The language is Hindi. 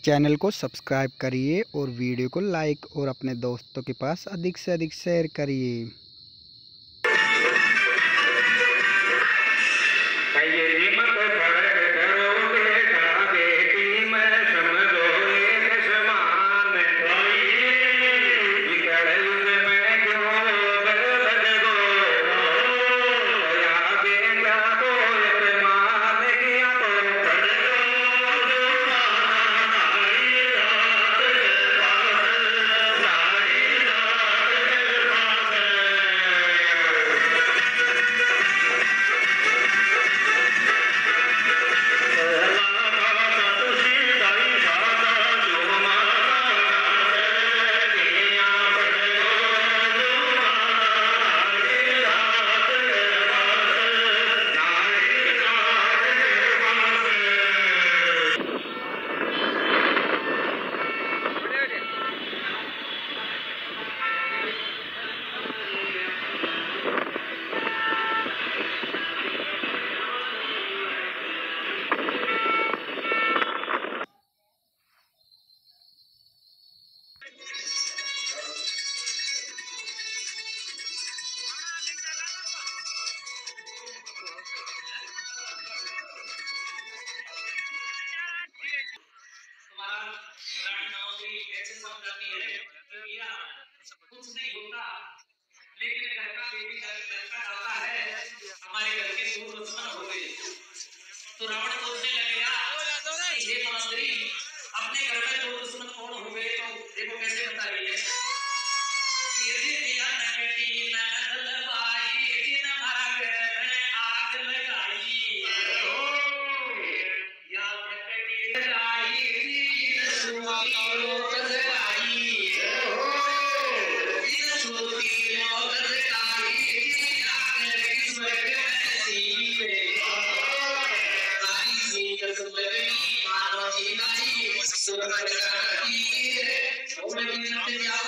चैनल को सब्सक्राइब करिए और वीडियो को लाइक और अपने दोस्तों के पास अधिक से अधिक शेयर करिए। कुछ नहीं होता, लेकिन घर का बेटी लड़का डालता है, हमारे घर के दूर दुश्मन हो गए। तो रावण सोचने लगेगा हे मंत्री, अपने घर में दो दुश्मन कौन हो गए, तो देखो कैसे बता रही है। ये दिया नकटी नल बाई जिन हमारा घर में आग लगाई, या नकटी लाई जिन सुमाई रोकत आई, जिन सुती रोकत आई, जिन आग स्वर्ग में सीवे आई सी कसमगनी मानो जी नाई सुरमट करती है, ओम बिन